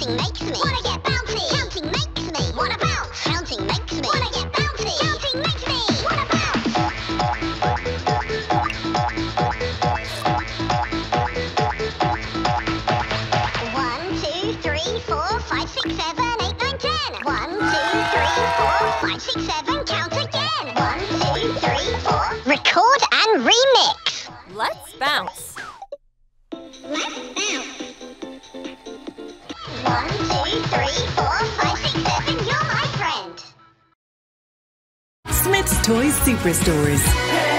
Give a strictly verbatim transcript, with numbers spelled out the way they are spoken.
Counting makes me wanna get bouncy. Counting makes me wanna bounce. Counting makes me wanna get bouncy. Counting makes me wanna bounce. One, two, three, four, five, six, seven, eight, nine, ten. One, two, three, four, five, six, seven. Count again. One, two, three, four. Record and remix. Let's bounce. Let's bounce. One, two, three, four, five, six, seven, you're my friend. Smyths Toys Superstores.